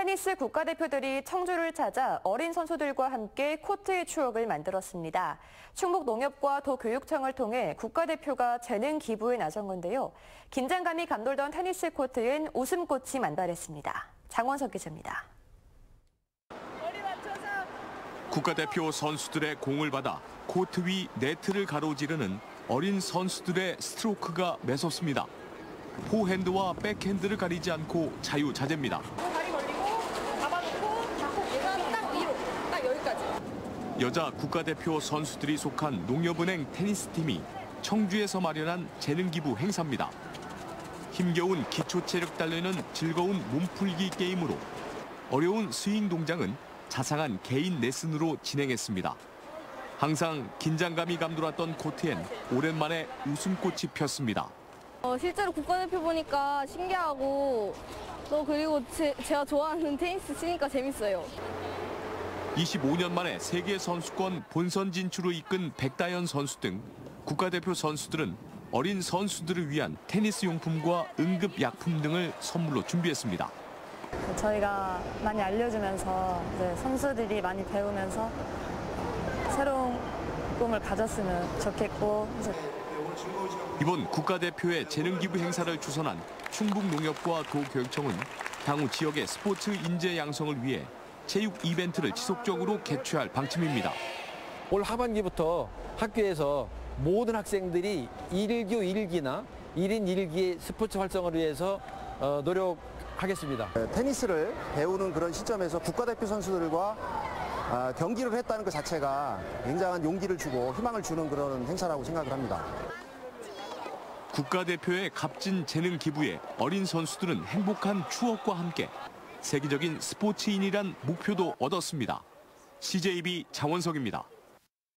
테니스 국가대표들이 청주를 찾아 어린 선수들과 함께 코트의 추억을 만들었습니다. 충북농협과 도교육청을 통해 국가대표가 재능 기부에 나선 건데요. 긴장감이 감돌던 테니스 코트엔 웃음꽃이 만발했습니다. 장원석 기자입니다. 국가대표 선수들의 공을 받아 코트 위 네트를 가로지르는 어린 선수들의 스트로크가 매섭습니다. 포핸드와 백핸드를 가리지 않고 자유자재입니다. 다리 걸리고 잡아놓고 딱 위로, 딱 여기까지. 여자 국가대표 선수들이 속한 농협은행 테니스팀이 청주에서 마련한 재능기부 행사입니다. 힘겨운 기초체력 단련은 즐거운 몸풀기 게임으로 어려운 스윙 동작은 자상한 개인 레슨으로 진행했습니다. 항상 긴장감이 감돌았던 코트엔 오랜만에 웃음꽃이 폈습니다. 실제로 국가대표 보니까 신기하고 또 그리고 제가 좋아하는 테니스 치니까 재밌어요. 25년 만에 세계 선수권 본선 진출을 이끈 백다연 선수 등 국가대표 선수들은 어린 선수들을 위한 테니스 용품과 응급 약품 등을 선물로 준비했습니다. 저희가 많이 알려주면서 이제 선수들이 많이 배우면서 새로운 꿈을 가졌으면 좋겠고. 이번 국가대표의 재능기부 행사를 주선한 충북농협과 도교육청은 향후 지역의 스포츠 인재 양성을 위해 체육 이벤트를 지속적으로 개최할 방침입니다. 올 하반기부터 학교에서 모든 학생들이 1교 1기나 1인 1기의 스포츠 활성을 위해서 노력하겠습니다. 테니스를 배우는 그런 시점에서 국가대표 선수들과 경기를 했다는 것 자체가 굉장한 용기를 주고 희망을 주는 그런 행사라고 생각을 합니다. 국가대표의 값진 재능 기부에 어린 선수들은 행복한 추억과 함께 세계적인 스포츠인이란 목표도 얻었습니다. CJB 장원석입니다.